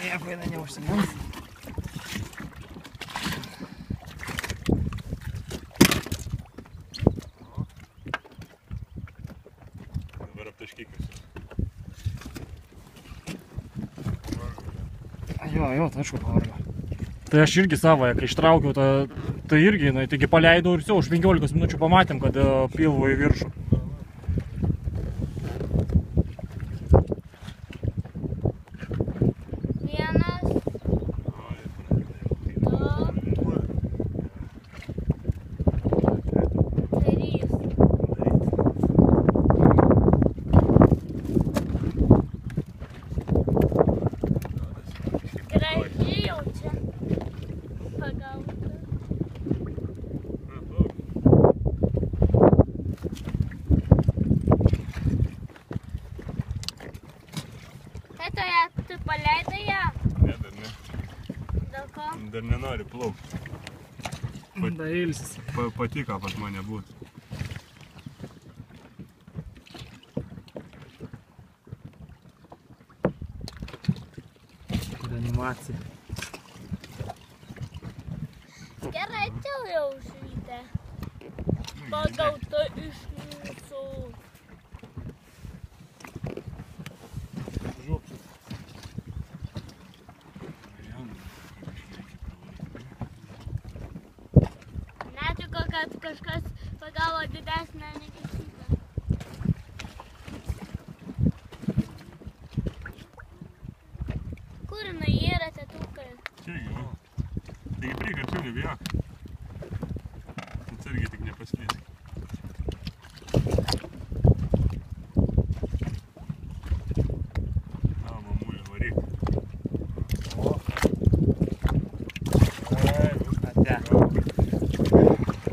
Nieko jinai neužsimins. Dabar aptaškykius. Jo, tai aišku pavargo. Tai aš irgi savoje, kai ištraukiau, tai irgi, taigi paleidau ir už 15 minučių pamatėm, kad pilvo į viršų. Tu paleidai ją? Ne, dar ne. Dėl ko? Dar nenori plaukti. Da ilsis. Patiko pas mane būt. Animacija. Gerai, čia jau švytė. Pagauta iš mūsų. Netiko, kad kažkas pagavo didesnę negu šitą. Kur jinai yra, tėtukai? Čia jau. Taigi priek arčiau nebijok. Atsargiai tik nepaslysk. Na, mamulė, varyk. Ate.